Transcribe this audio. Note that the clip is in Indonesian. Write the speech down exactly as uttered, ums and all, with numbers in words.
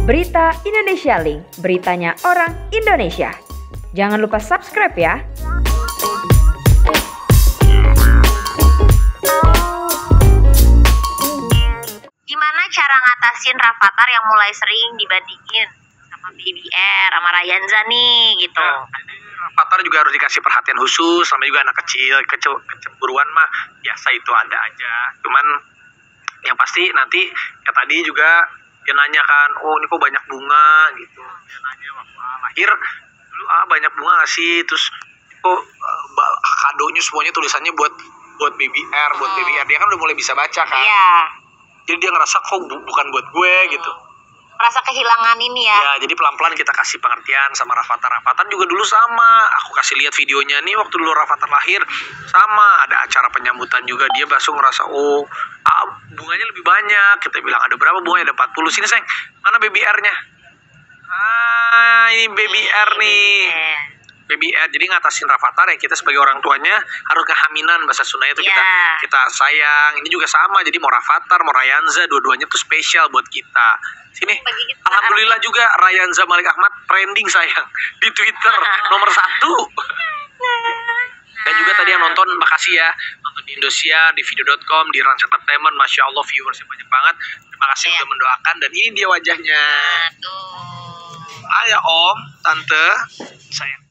Berita Indonesia Link, beritanya orang Indonesia. Jangan lupa subscribe ya. Gimana cara ngatasin Rafathar yang mulai sering dibandingin sama Baby R, sama Rayanza nih gitu? Nah, Rafathar juga harus dikasih perhatian khusus, sama juga anak kecil, kece kecemburuan mah biasa itu ada aja. Cuman yang pasti nanti ya tadi juga dia nanya kan, oh ini kok banyak bunga gitu. Dia nanya waktu lahir, lu ah banyak bunga gak sih? Terus kok uh, kadonya semuanya tulisannya buat buat Baby R, buat hmm. Baby R. Dia kan udah mulai bisa baca kan. Iya. Jadi dia ngerasa kok bu bukan buat gue hmm. gitu. Merasa kehilangan ini ya. Ya, jadi pelan-pelan kita kasih pengertian sama Rafathar. Rafathar juga dulu sama. Aku kasih lihat videonya nih waktu dulu Rafathar lahir. Sama, ada acara penyambutan juga. Dia langsung ngerasa, oh, ah, bunganya lebih banyak. Kita bilang, ada berapa bunganya? Ada empat puluh. Sini, sayang. Mana Baby R-nya? Ah, ini Baby R nih. Baby R. Jadi ngatasin Rafathar ya, kita sebagai orang tuanya harus kehaminan. Bahasa Sundanya itu kita yeah. kita sayang. Ini juga sama. Jadi mau Rafathar, mau Rayanza, dua-duanya tuh spesial buat kita. Sini, alhamdulillah juga Rayanza Malik Ahmad trending sayang di Twitter nomor satu. Dan juga tadi yang nonton, makasih ya nonton di Indosiar, di video dot com, di Rans Entertainment, masya Allah viewersnya banyak banget. Terima kasih yeah. udah mendoakan dan ini dia wajahnya. Aduh. Ayah om, tante, sayang.